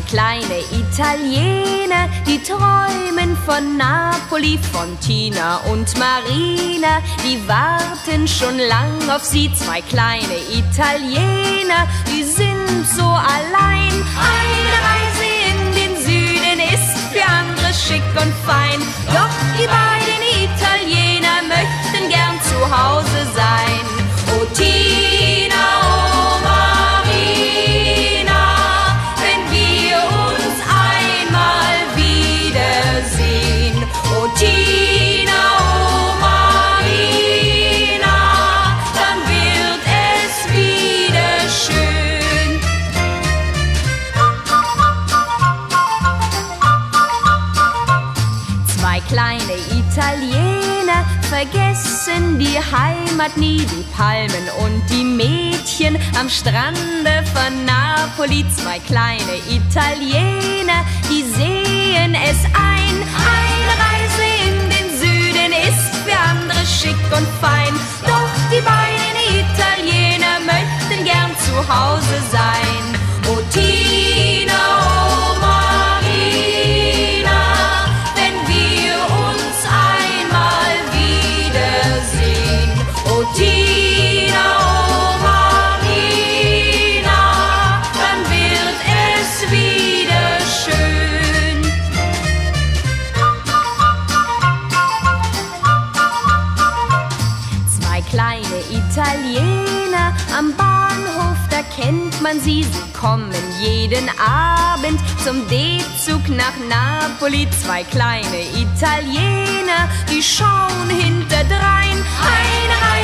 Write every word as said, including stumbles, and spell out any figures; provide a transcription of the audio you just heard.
kleine Italiener, die träumen von Napoli, von Tina und Marina. Die warten schon lang auf sie, zwei kleine Italiener, die sind so allein. Eine Reise in den Süden ist für andere schick und fein, doch die beiden Italiener möchten gern zu Hause sein. Oh Tina, oh Marina, wenn wir uns einmal wiedersehen. Oh Tina, oh Marina, dann wird es wieder schön. Zwei kleine Italiener vergessen die Heimat nie, die Palmen und die Mädchen am Strande von Napoli. Zwei kleine Italiener, die sehen es ein. Eine Reise in den Süden ist für andere schick und fein, doch die beiden Italiener möchten gern zu Hause sein. Oh Tina, oh Marina, wenn wir uns einmal wiedersehen. Oh Tina, oh Marina, dann wird es wieder schön. Zwei kleine Italiener am Bahnhof, da kennt man sie, sie kommen jeden Abend zum D-Zug nach Napoli. Zwei kleine Italiener, die schauen hinterdrein. Eine Reise